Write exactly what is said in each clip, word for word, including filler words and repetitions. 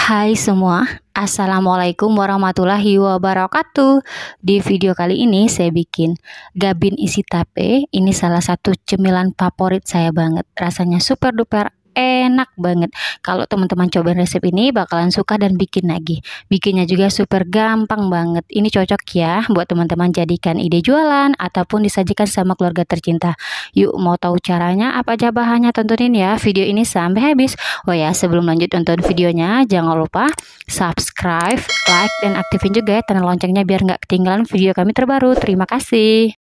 Hai semua, Assalamualaikum warahmatullahi wabarakatuh. Di video kali ini saya bikin gabin isi tape. Ini salah satu cemilan favorit saya banget. Rasanya super duper enak banget. Kalau teman-teman cobain resep ini bakalan suka dan bikin lagi. Bikinnya juga super gampang banget. Ini cocok ya buat teman-teman jadikan ide jualan ataupun disajikan sama keluarga tercinta. Yuk, mau tahu caranya apa aja bahannya, tontonin ya video ini sampai habis. Oh ya, sebelum lanjut tonton videonya jangan lupa subscribe, like, dan aktifin juga ya tanda loncengnya biar nggak ketinggalan video kami terbaru. Terima kasih.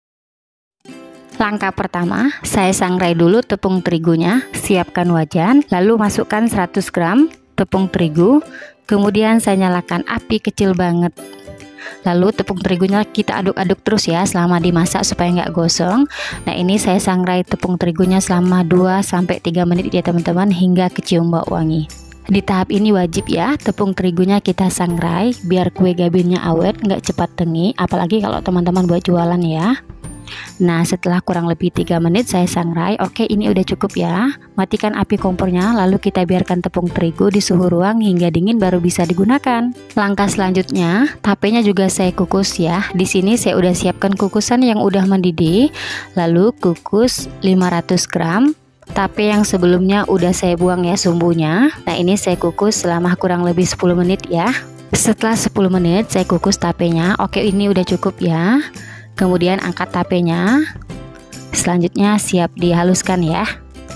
Langkah pertama, saya sangrai dulu tepung terigunya. Siapkan wajan, lalu masukkan seratus gram tepung terigu. Kemudian saya nyalakan api kecil banget. Lalu tepung terigunya kita aduk-aduk terus ya selama dimasak supaya nggak gosong. Nah, ini saya sangrai tepung terigunya selama dua sampai tiga menit ya teman-teman, hingga kecium bau wangi. Di tahap ini wajib ya tepung terigunya kita sangrai biar kue gabinnya awet, nggak cepat tengi, apalagi kalau teman-teman buat jualan ya. Nah, setelah kurang lebih tiga menit saya sangrai. Oke, ini udah cukup ya. Matikan api kompornya, lalu kita biarkan tepung terigu di suhu ruang hingga dingin baru bisa digunakan. Langkah selanjutnya, tapenya juga saya kukus ya. Di sini saya udah siapkan kukusan yang udah mendidih. Lalu kukus lima ratus gram tape yang sebelumnya udah saya buang ya sumbunya. Nah, ini saya kukus selama kurang lebih sepuluh menit ya. Setelah sepuluh menit saya kukus tapenya. Oke, ini udah cukup ya. Kemudian angkat tapenya. Selanjutnya siap dihaluskan ya.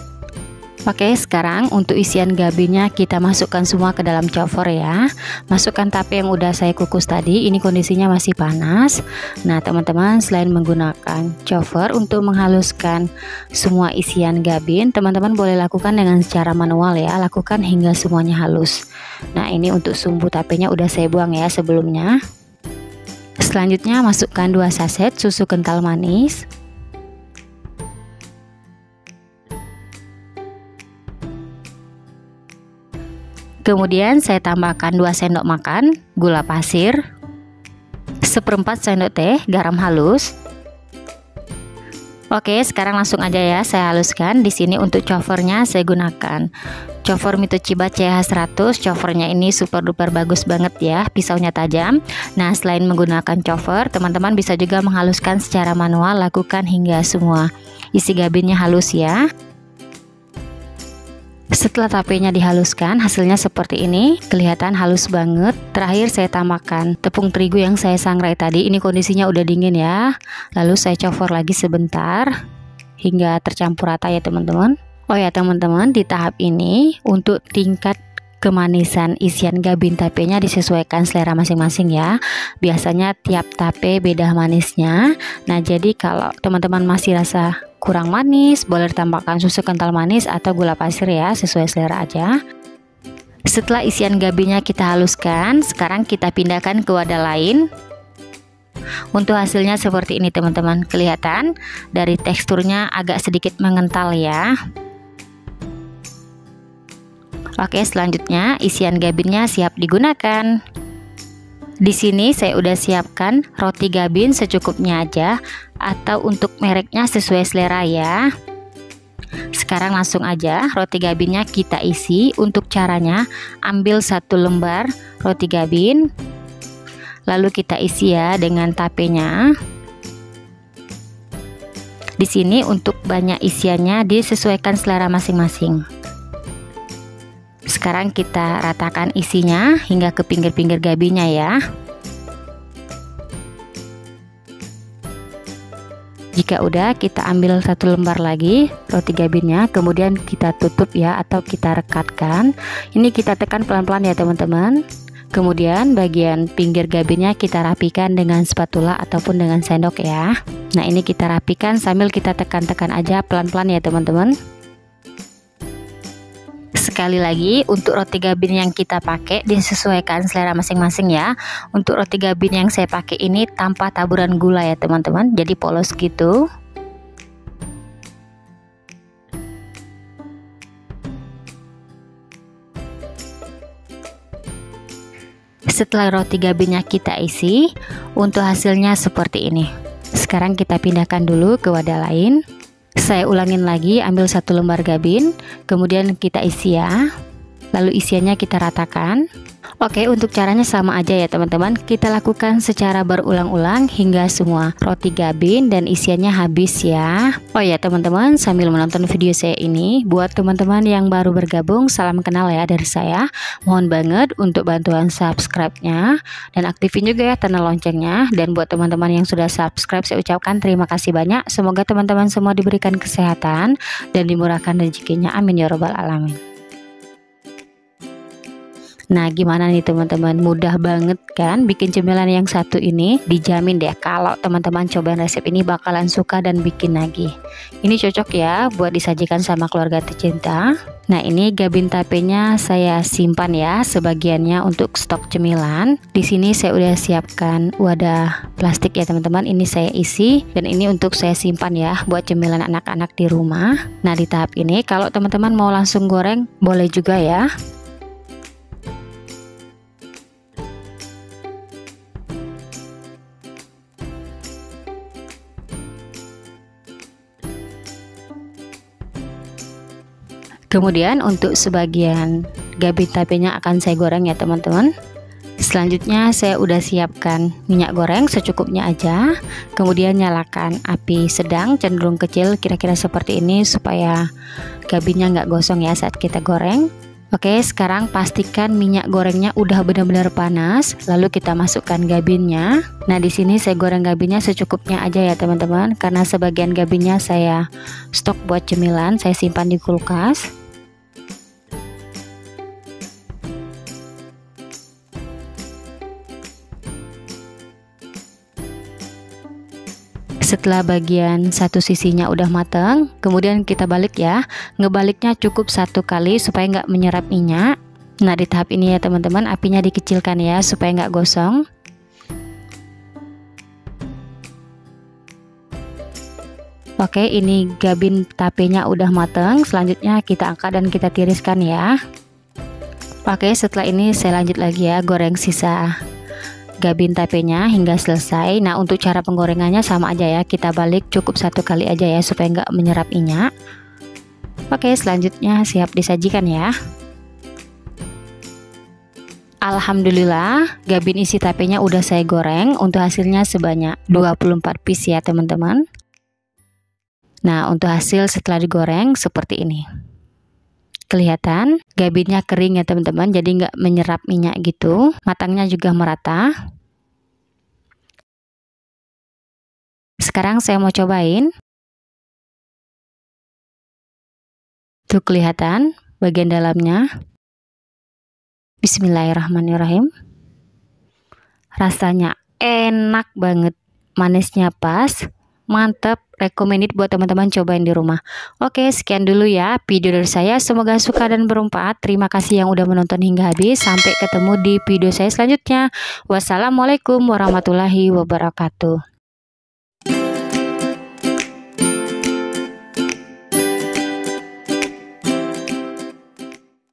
Oke, sekarang untuk isian gabinnya kita masukkan semua ke dalam chopper ya. Masukkan tape yang udah saya kukus tadi. Ini kondisinya masih panas. Nah teman-teman, selain menggunakan chopper untuk menghaluskan semua isian gabin, teman-teman boleh lakukan dengan secara manual ya. Lakukan hingga semuanya halus. Nah, ini untuk sumbu tapenya udah saya buang ya sebelumnya. Selanjutnya masukkan dua saset susu kental manis. Kemudian saya tambahkan dua sendok makan gula pasir, seperempat sendok teh garam halus. Oke, sekarang langsung aja ya saya haluskan. Di sini untuk choppernya saya gunakan chopper Mitochiba C H seratus. Choppernya ini super duper bagus banget ya, pisaunya tajam. Nah, selain menggunakan chopper, teman-teman bisa juga menghaluskan secara manual. Lakukan hingga semua isi gabinnya halus ya. Setelah tapenya dihaluskan, hasilnya seperti ini, kelihatan halus banget. Terakhir saya tambahkan tepung terigu yang saya sangrai tadi. Ini kondisinya udah dingin ya. Lalu saya chopper lagi sebentar hingga tercampur rata ya teman-teman. Oh ya teman-teman, di tahap ini untuk tingkat kemanisan isian gabin tapenya disesuaikan selera masing-masing ya. Biasanya tiap tape beda manisnya. Nah, jadi kalau teman-teman masih rasa kurang manis, boleh ditambahkan susu kental manis atau gula pasir ya, sesuai selera aja. Setelah isian gabinnya kita haluskan, sekarang kita pindahkan ke wadah lain. Untuk hasilnya seperti ini teman-teman, kelihatan dari teksturnya agak sedikit mengental ya. Oke, selanjutnya isian gabinnya siap digunakan. Di sini saya udah siapkan roti gabin secukupnya aja, atau untuk mereknya sesuai selera ya. Sekarang langsung aja roti gabinnya kita isi. Untuk caranya, ambil satu lembar roti gabin, lalu kita isi ya dengan tapenya. Di sini untuk banyak isiannya disesuaikan selera masing-masing. Sekarang kita ratakan isinya hingga ke pinggir-pinggir gabinnya ya. Jika udah, kita ambil satu lembar lagi roti gabinnya, kemudian kita tutup ya atau kita rekatkan. Ini kita tekan pelan-pelan ya teman-teman. Kemudian bagian pinggir gabinnya kita rapikan dengan spatula ataupun dengan sendok ya. Nah, ini kita rapikan sambil kita tekan-tekan aja pelan-pelan ya teman-teman. Sekali lagi, untuk roti gabin yang kita pakai disesuaikan selera masing-masing ya. Untuk roti gabin yang saya pakai ini tanpa taburan gula ya teman-teman, jadi polos gitu. Setelah roti gabinnya kita isi, untuk hasilnya seperti ini. Sekarang kita pindahkan dulu ke wadah lain. Saya ulangin lagi, ambil satu lembar gabin, kemudian kita isi ya. lalu isiannya kita ratakan. Oke, untuk caranya sama aja ya teman-teman. Kita lakukan secara berulang-ulang hingga semua roti gabin dan isiannya habis ya. Oh ya teman-teman, sambil menonton video saya ini, buat teman-teman yang baru bergabung, salam kenal ya dari saya. Mohon banget untuk bantuan subscribe-nya dan aktifin juga ya tanda loncengnya. Dan buat teman-teman yang sudah subscribe, saya ucapkan terima kasih banyak. Semoga teman-teman semua diberikan kesehatan dan dimurahkan rezekinya. Amin ya robbal alamin. Nah, gimana nih teman-teman, mudah banget kan bikin cemilan yang satu ini? Dijamin deh kalau teman-teman cobain resep ini bakalan suka dan bikin lagi. Ini cocok ya buat disajikan sama keluarga tercinta. Nah, ini gabin tapenya saya simpan ya sebagiannya untuk stok cemilan. Di sini saya udah siapkan wadah plastik ya teman-teman. Ini saya isi dan ini untuk saya simpan ya buat cemilan anak-anak di rumah. Nah, di tahap ini kalau teman-teman mau langsung goreng boleh juga ya. Kemudian untuk sebagian gabin tapenya akan saya goreng ya teman-teman. Selanjutnya saya udah siapkan minyak goreng secukupnya aja. Kemudian nyalakan api sedang cenderung kecil kira-kira seperti ini supaya gabinnya nggak gosong ya saat kita goreng. Oke, sekarang pastikan minyak gorengnya udah benar-benar panas. Lalu kita masukkan gabinnya. Nah, di sini saya goreng gabinnya secukupnya aja ya teman-teman, karena sebagian gabinnya saya stok buat cemilan, saya simpan di kulkas. Setelah bagian satu sisinya udah matang, kemudian kita balik ya. Ngebaliknya cukup satu kali supaya nggak menyerap minyak. Nah, di tahap ini ya teman-teman, apinya dikecilkan ya supaya nggak gosong. Oke, ini gabin tapenya udah matang. Selanjutnya kita angkat dan kita tiriskan ya. Oke, setelah ini saya lanjut lagi ya goreng sisa gabin tapenya hingga selesai. Nah, untuk cara penggorengannya sama aja ya, kita balik cukup satu kali aja ya supaya nggak menyerap minyak. Oke, selanjutnya siap disajikan ya. Alhamdulillah, gabin isi tapenya udah saya goreng. Untuk hasilnya sebanyak dua puluh empat piece ya teman-teman. Nah, untuk hasil setelah digoreng seperti ini. Kelihatan gabinnya kering ya teman-teman, jadi nggak menyerap minyak gitu. Matangnya juga merata. Sekarang saya mau cobain. Tuh kelihatan bagian dalamnya. Bismillahirrahmanirrahim. Rasanya enak banget, manisnya pas. Mantap, recommended buat teman-teman cobain di rumah. Oke, sekian dulu ya video dari saya. Semoga suka dan bermanfaat. Terima kasih yang udah menonton hingga habis. Sampai ketemu di video saya selanjutnya. Wassalamualaikum warahmatullahi wabarakatuh.